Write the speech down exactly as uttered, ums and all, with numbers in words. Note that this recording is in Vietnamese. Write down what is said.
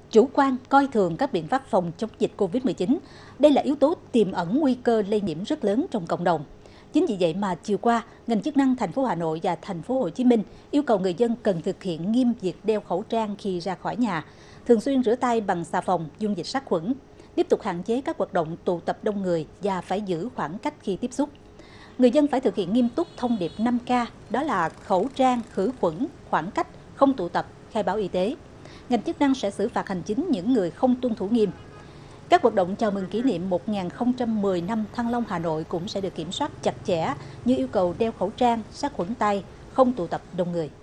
chủ quan, coi thường các biện pháp phòng chống dịch Covid mười chín. Đây là yếu tố tiềm ẩn nguy cơ lây nhiễm rất lớn trong cộng đồng. Chính vì vậy mà chiều qua, ngành chức năng thành phố Hà Nội và thành phố Hồ Chí Minh yêu cầu người dân cần thực hiện nghiêm việc đeo khẩu trang khi ra khỏi nhà, thường xuyên rửa tay bằng xà phòng, dung dịch sát khuẩn, tiếp tục hạn chế các hoạt động tụ tập đông người và phải giữ khoảng cách khi tiếp xúc. Người dân phải thực hiện nghiêm túc thông điệp năm K, đó là khẩu trang, khử khuẩn, khoảng cách, không tụ tập, khai báo y tế. Ngành chức năng sẽ xử phạt hành chính những người không tuân thủ nghiêm. Các hoạt động chào mừng kỷ niệm một nghìn không trăm mười năm Thăng Long Hà Nội cũng sẽ được kiểm soát chặt chẽ như yêu cầu đeo khẩu trang, sát khuẩn tay, không tụ tập đông người.